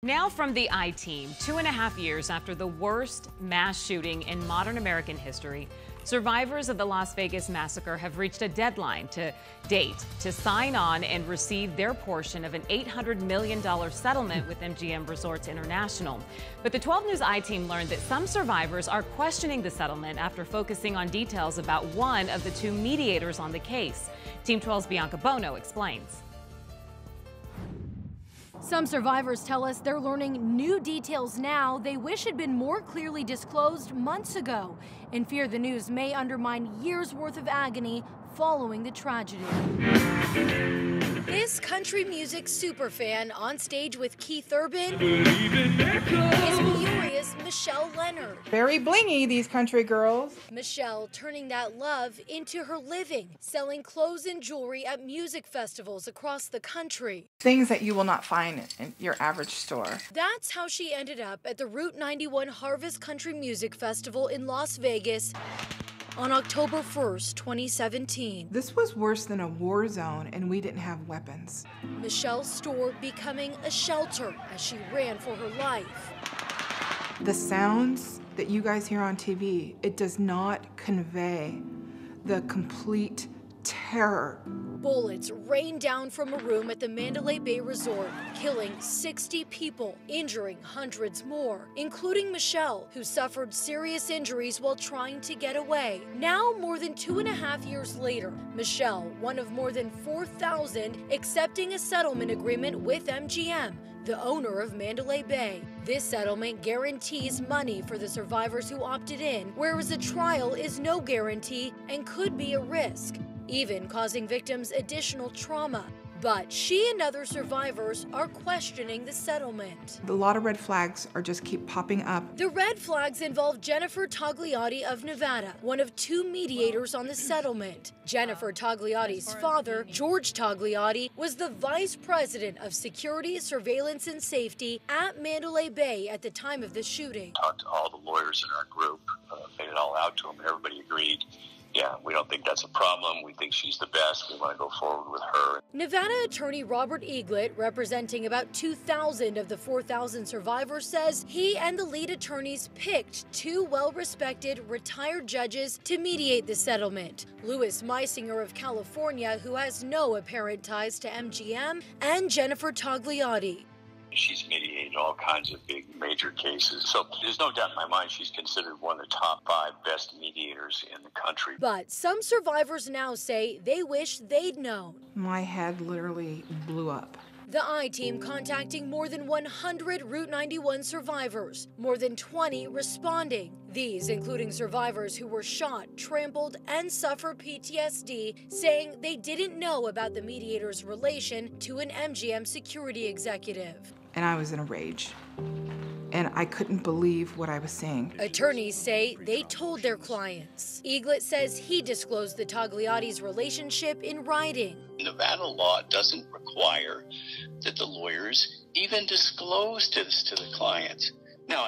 Now from the I-Team, 2.5 years after the worst mass shooting in modern American history, survivors of the Las Vegas massacre have reached a deadline to sign on and receive their portion of an $800 million settlement with MGM Resorts International. But the 12 News I-Team learned that some survivors are questioning the settlement after focusing on details about one of the two mediators on the case. Team 12's Bianca Bono explains. Some survivors tell us they're learning new details now they wish had been more clearly disclosed months ago, and fear the news may undermine years' worth of agony following the tragedy. This country music superfan on stage with Keith Urban is furious Michelle Leonard. Very blingy, these country girls. Michelle turning that love into her living, selling clothes and jewelry at music festivals across the country. Things that you will not find in your average store. That's how she ended up at the Route 91 Harvest Country Music Festival in Las Vegas on October 1st, 2017. This was worse than a war zone, and we didn't have weapons. Michelle's store becoming a shelter as she ran for her life. The sounds that you guys hear on TV, it does not convey the complete terror. Bullets rained down from a room at the Mandalay Bay Resort, killing 60 people, injuring hundreds more, including Michelle, who suffered serious injuries while trying to get away. Now, more than 2.5 years later, Michelle, one of more than 4,000, accepting a settlement agreement with MGM, the owner of Mandalay Bay. This settlement guarantees money for the survivors who opted in, whereas a trial is no guarantee and could be a risk, even causing victims additional trauma. But she and other survivors are questioning the settlement. A lot of red flags are just keep popping up. The red flags involve Jennifer Togliatti of Nevada, one of two mediators on the settlement. Jennifer Togliatti's father, George Togliatti, was the vice president of security, surveillance, and safety at Mandalay Bay at the time of the shooting. Talked to all the lawyers in our group, made it all out to them, everybody agreed. Yeah, we don't think that's a problem. We think she's the best. We want to go forward with her. Nevada attorney Robert Eaglet, representing about 2,000 of the 4,000 survivors, says he and the lead attorneys picked two well-respected retired judges to mediate the settlement. Louis Meisinger of California, who has no apparent ties to MGM, and Jennifer Togliatti. She's mediated all kinds of big major cases. So there's no doubt in my mind she's considered one of the top 5 best mediators in the country. But some survivors now say they wish they'd known. My head literally blew up. The I-Team contacting more than 100 Route 91 survivors, more than 20 responding. These including survivors who were shot, trampled, and suffer PTSD, saying they didn't know about the mediator's relation to an MGM security executive. And I was in a rage. And I couldn't believe what I was seeing. Attorneys say they told their clients. Eaglet says he disclosed the Togliatti's relationship in writing. Nevada law doesn't require that the lawyers even disclose this to the clients. Now,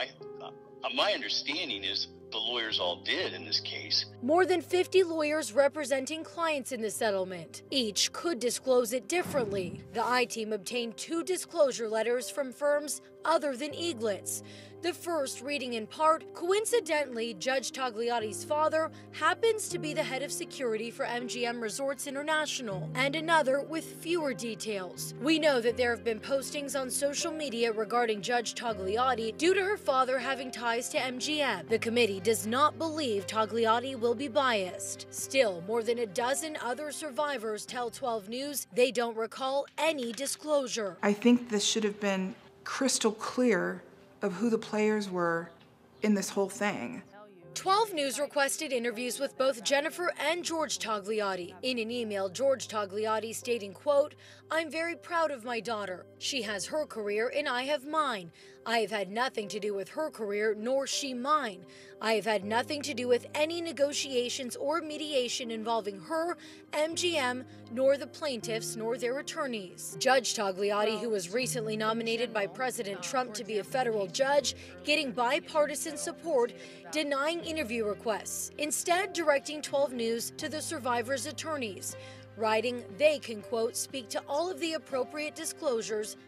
my understanding is the lawyers all did in this case. More than 50 lawyers representing clients in the settlement. Each could disclose it differently. The I-Team obtained 2 disclosure letters from firms other than Eaglet's. The first reading in part, coincidentally, Judge Togliatti's father happens to be the head of security for MGM Resorts International, and another with fewer details. We know that there have been postings on social media regarding Judge Togliatti due to her father having ties to MGM. The committee does not believe Togliatti will be biased. Still, more than a dozen other survivors tell 12 News they don't recall any disclosure. I think this should have been crystal clear of who the players were in this whole thing. 12 News requested interviews with both Jennifer and George Togliatti. In an email, George Togliatti stating, quote, "I'm very proud of my daughter. She has her career and I have mine. I have had nothing to do with her career, nor she mine. I have had nothing to do with any negotiations or mediation involving her, MGM, nor the plaintiffs, nor their attorneys." Judge Togliatti, who was recently nominated by President Trump to be a federal judge, getting bipartisan support, denying interview requests, instead directing 12 News to the survivors' attorneys, writing they can, quote, "speak to all of the appropriate disclosures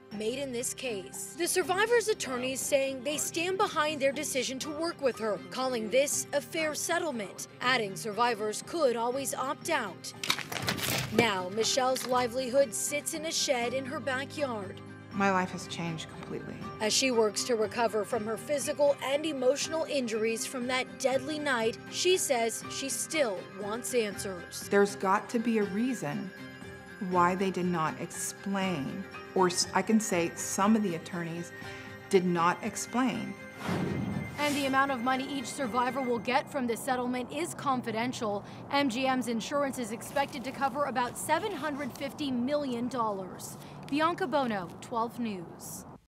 made in this case. The survivors' attorneys saying they stand behind their decision to work with her, calling this a fair settlement, adding survivors could always opt out. Now, Michelle's livelihood sits in a shed in her backyard. My life has changed completely. As she works to recover from her physical and emotional injuries from that deadly night, she says she still wants answers. There's got to be a reason why they did not explain, or I can say some of the attorneys did not explain. And the amount of money each survivor will get from this settlement is confidential. MGM's insurance is expected to cover about $750 million. Bianca Bono, 12 News.